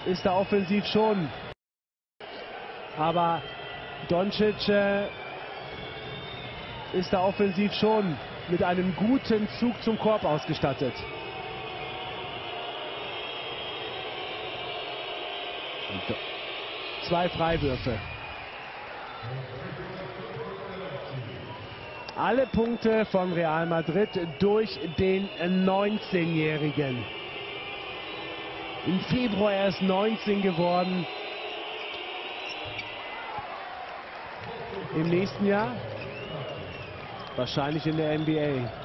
ist da offensiv schon. Aber Doncic ist da offensiv schon mit einem guten Zug zum Korb ausgestattet. Und 2 Freiwürfe. Alle Punkte von Real Madrid durch den 19-Jährigen. Im Februar erst 19 geworden. Im nächsten Jahr wahrscheinlich in der NBA.